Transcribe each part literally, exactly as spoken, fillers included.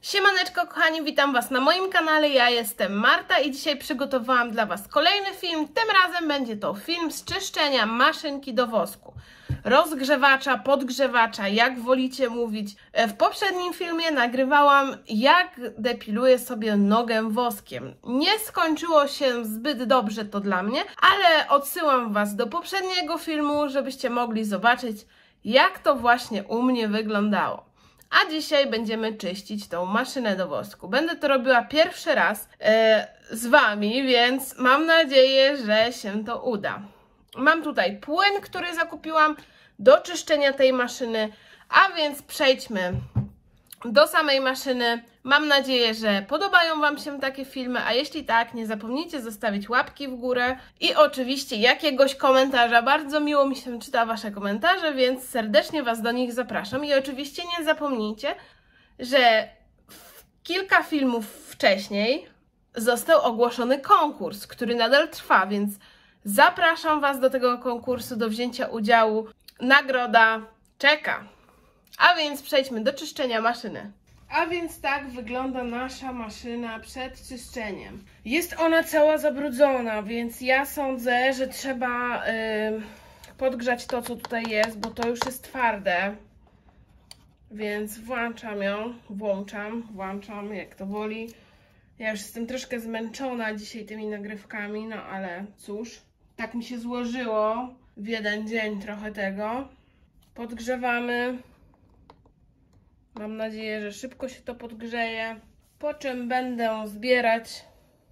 Siemaneczko kochani, witam Was na moim kanale, ja jestem Marta i dzisiaj przygotowałam dla Was kolejny film. Tym razem będzie to film z czyszczenia maszynki do wosku. Rozgrzewacza, podgrzewacza, jak wolicie mówić. W poprzednim filmie nagrywałam, jak depiluję sobie nogę woskiem. Nie skończyło się zbyt dobrze to dla mnie, ale odsyłam Was do poprzedniego filmu, żebyście mogli zobaczyć, jak to właśnie u mnie wyglądało. A dzisiaj będziemy czyścić tą maszynę do wosku. Będę to robiła pierwszy raz e, z Wami, więc mam nadzieję, że się to uda. Mam tutaj płyn, który zakupiłam do czyszczenia tej maszyny, a więc przejdźmy do samej maszyny. Mam nadzieję, że podobają Wam się takie filmy, a jeśli tak, nie zapomnijcie zostawić łapki w górę i oczywiście jakiegoś komentarza. Bardzo miło mi się czyta Wasze komentarze, więc serdecznie Was do nich zapraszam. I oczywiście nie zapomnijcie, że kilka filmów wcześniej został ogłoszony konkurs, który nadal trwa, więc zapraszam Was do tego konkursu, do wzięcia udziału. Nagroda czeka. A więc przejdźmy do czyszczenia maszyny. A więc tak wygląda nasza maszyna przed czyszczeniem. Jest ona cała zabrudzona, więc ja sądzę, że trzeba yy, podgrzać to, co tutaj jest, bo to już jest twarde. Więc włączam ją, włączam, włączam, jak to woli. Ja już jestem troszkę zmęczona dzisiaj tymi nagrywkami, no ale cóż, tak mi się złożyło w jeden dzień trochę tego. Podgrzewamy. Mam nadzieję, że szybko się to podgrzeje, po czym będę zbierać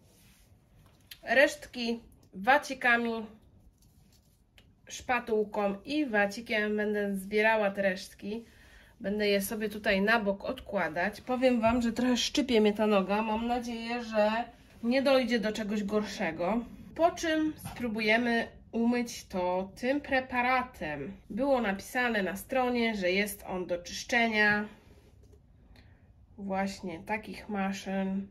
resztki wacikami, szpatułką i wacikiem będę zbierała te resztki. Będę je sobie tutaj na bok odkładać. Powiem Wam, że trochę szczypie mnie ta noga. Mam nadzieję, że nie dojdzie do czegoś gorszego. Po czym spróbujemy umyć to tym preparatem. Było napisane na stronie, że jest on do czyszczenia właśnie takich maszyn.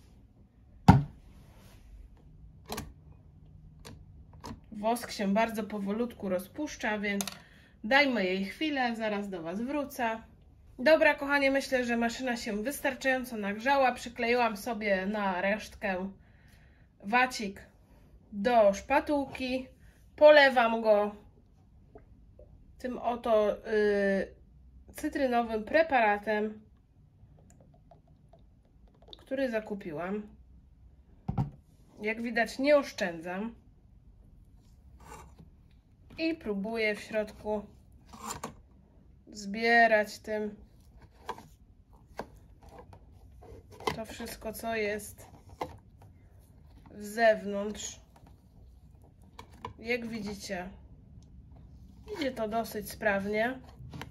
Wosk się bardzo powolutku rozpuszcza, więc dajmy jej chwilę, zaraz do Was wrócę. Dobra kochanie, myślę, że maszyna się wystarczająco nagrzała. Przykleiłam sobie na resztkę wacik do szpatułki. Polewam go tym oto yy, cytrynowym preparatem, który zakupiłam. Jak widać, nie oszczędzam. I próbuję w środku zbierać tym to wszystko, co jest w zewnątrz. Jak widzicie, idzie to dosyć sprawnie.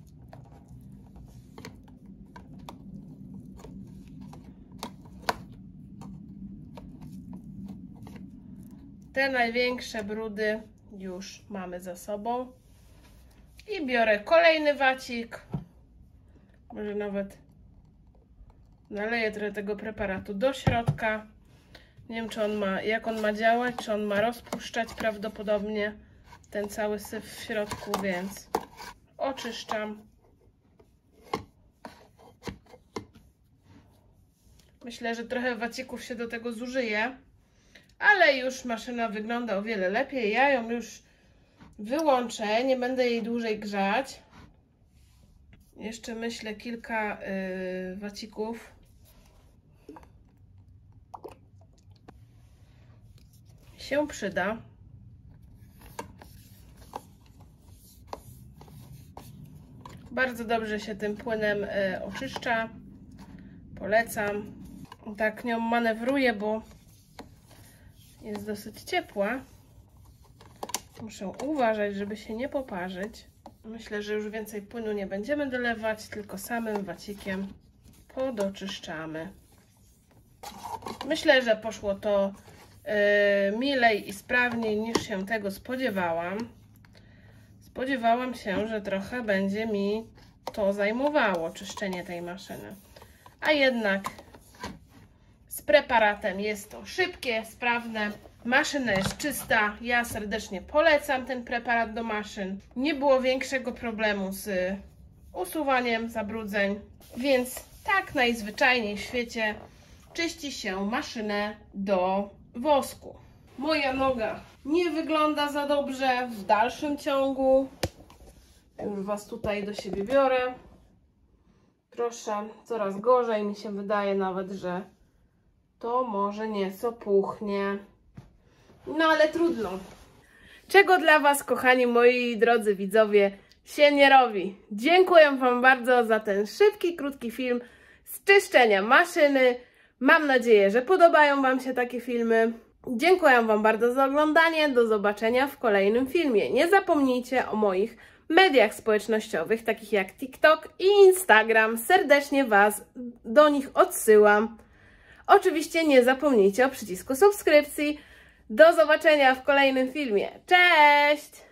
Te największe brudy już mamy za sobą. I biorę kolejny wacik. Może nawet naleję trochę tego preparatu do środka. Nie wiem, czy on ma, jak on ma działać, czy on ma rozpuszczać prawdopodobnie ten cały syf w środku, więc oczyszczam. Myślę, że trochę wacików się do tego zużyje, ale już maszyna wygląda o wiele lepiej. Ja ją już wyłączę, nie będę jej dłużej grzać. Jeszcze myślę kilka yy, wacików. Się przyda. Bardzo dobrze się tym płynem yy, oczyszcza. Polecam. Tak nią manewruję, bo jest dosyć ciepła. Muszę uważać, żeby się nie poparzyć. Myślę, że już więcej płynu nie będziemy dolewać, tylko samym wacikiem podoczyszczamy. Myślę, że poszło to yy, milej i sprawniej niż się tego spodziewałam. Spodziewałam się, że trochę będzie mi to zajmowało, czyszczenie tej maszyny. A jednak z preparatem jest to szybkie, sprawne. Maszyna jest czysta. Ja serdecznie polecam ten preparat do maszyn. Nie było większego problemu z usuwaniem zabrudzeń, więc Tak najzwyczajniej w świecie czyści się maszynę do wosku. Moja noga nie wygląda za dobrze w dalszym ciągu. Już Was tutaj do siebie biorę. Proszę, coraz gorzej mi się wydaje nawet, że to może nieco puchnie. No ale trudno. Czego dla Was, kochani moi drodzy widzowie, się nie robi. Dziękuję Wam bardzo za ten szybki, krótki film z czyszczenia maszyny. Mam nadzieję, że podobają Wam się takie filmy. Dziękuję Wam bardzo za oglądanie. Do zobaczenia w kolejnym filmie. Nie zapomnijcie o moich mediach społecznościowych, takich jak TikTok i Instagram. Serdecznie Was do nich odsyłam. Oczywiście nie zapomnijcie o przycisku subskrypcji. Do zobaczenia w kolejnym filmie. Cześć!